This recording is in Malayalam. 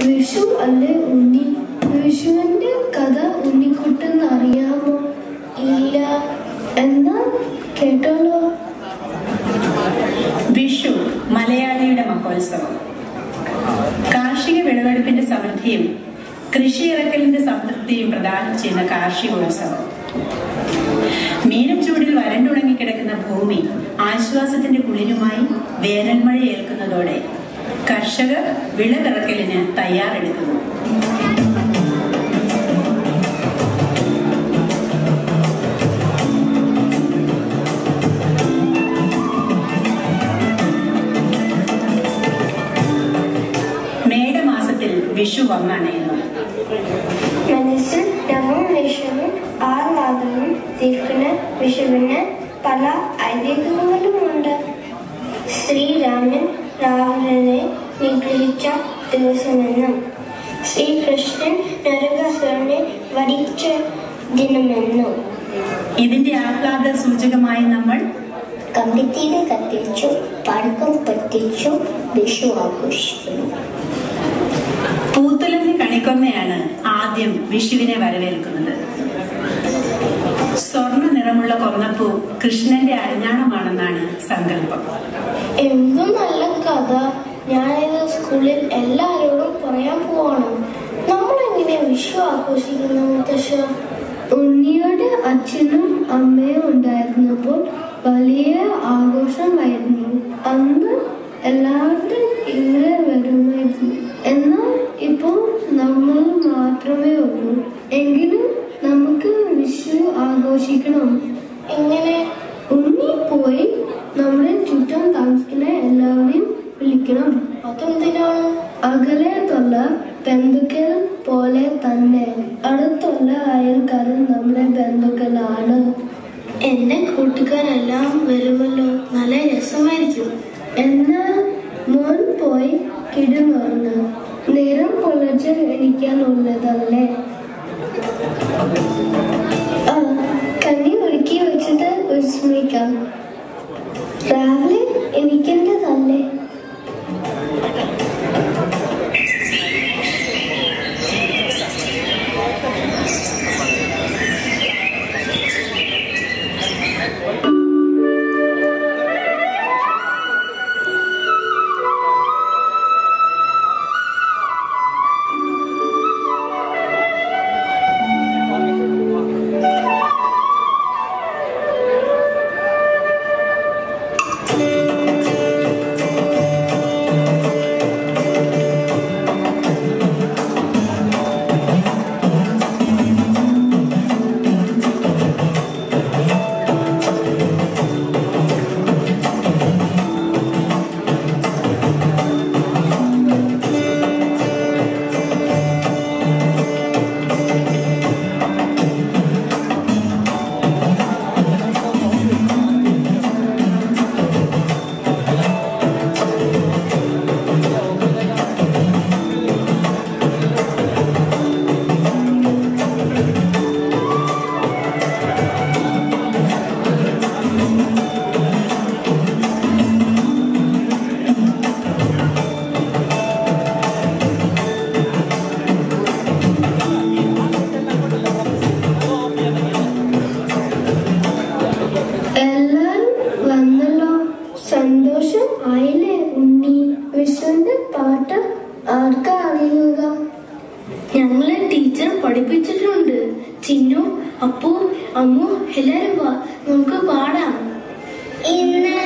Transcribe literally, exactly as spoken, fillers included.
വിഷു അല്ലേ ഉണ്ണി? വിഷുവിന്റെ കഥ ഉണ്ണിക്കുട്ടൻ അറിയാമോ? ഇല്ല. എന്നാ കേട്ടോളൂ. വിഷു മലയാളിയുടെ മഹോത്സവം. കാർഷിക വിളവെടുപ്പിന്റെ സമൃദ്ധിയും കൃഷി ഇറക്കലിന്റെ സംതൃപ്തിയും പ്രദാനം ചെയ്യുന്ന കാർഷികോത്സവം. മീനച്ചൂടിൽ വരണ്ടുണങ്ങിക്കിടക്കുന്ന ഭൂമി ആശ്വാസത്തിന്റെ കുളിരുമായി വേനൽമഴ ഏൽക്കുന്നതോടെ കർഷകർ വിളവിറക്കലിന് തയ്യാറെടുക്കുന്നു. മേടമാസത്തിൽ വിഷു വന്നണയുന്നു. മനസ്സിൽ നവം വിഷുവും ആഹ്ലാദവും തീർക്കുന്ന വിഷുവിന് പല ഐതിഹ്യങ്ങളുമുണ്ട്. ശ്രീരാമൻ രാവണനെ നിഗ്രഹിച്ച ദിവസമെന്നും ശ്രീകൃഷ്ണൻ നരകാസുരനെ വധിച്ച ദിനമെന്നും. ഇതിന്റെ ആഹ്ലാദ സൂചകമായി നമ്മൾ കമ്പിത്തീര് കത്തിച്ചു പടക്കം പൊട്ടിച്ചു വിഷു ആഘോഷിക്കുന്നു. പൂത്തുലഞ്ഞ കണിക്കൊന്നയാണ് ആദ്യം വിഷുവിനെ വരവേൽക്കുന്നത്. സ്വർണ്ണ നിറമുള്ള കൊന്നപ്പൂ കൃഷ്ണന്റെ അരഞ്ഞാണമാണെന്നാണ് സങ്കല്പം. എന്തു നല്ല കഥ! ഞാനിത് സ്കൂളിൽ എല്ലാവരോടും പറയാൻ പോവാണ്. നമ്മളെങ്ങനെ വിഷു ആഘോഷിക്കുന്ന മുത്തശ്ശ? ഉണ്ണിയുടെ അച്ഛനും അമ്മയും ഉണ്ടായിരുന്നപ്പോൾ വലിയ ആഘോഷമായിരുന്നു. അന്ന് എല്ലാവരും ഇവിടെ വരുമായിരുന്നു. എന്നാൽ ഇപ്പോൾ നമ്മൾ മാത്രമേ ഉള്ളൂ. എങ്കിലും നമുക്ക് വിഷു ആഘോഷിക്കണം. എങ്ങനെ? ഉണ്ണി പോയി നമ്മുടെ ചുറ്റും താമസിക്കുന്ന എല്ലാവരെയും വിളിക്കണം. അതെന്തിനാണ്? അകലെയുള്ള ബന്ധുക്കൾ പോലെ തന്നെ അടുത്തുള്ള അയൽക്കാരൻ നമ്മുടെ ബന്ധുക്കളാണ്. എന്റെ കൂട്ടുകാരെല്ലാം വരുമല്ലോ, നല്ല രസമായിരിക്കും. എന്നാ മോൻ പോയി കിടന്നുറങ്ങ്. നേരം പൊളിച്ച് എണിക്കാനുള്ളതല്ലേ? ആ കണ്ണി ഒരുക്കി വെച്ചിട്ട് വിസ്മയിക്കാം. രാവിലെ എണിക്കേണ്ടതല്ലേ? സന്തോഷം ആയില്ലേ ഉണ്ണി? വിഷുവിന്റെ പാട്ട് ആർക്കാ അറിയുക? ഞങ്ങളെ ടീച്ചർ പഠിപ്പിച്ചിട്ടുണ്ട്. ചിന്നു, അപ്പു, അമ്മു എല്ലാരും വാ, നമുക്ക് പാടാം. ഇന്ന്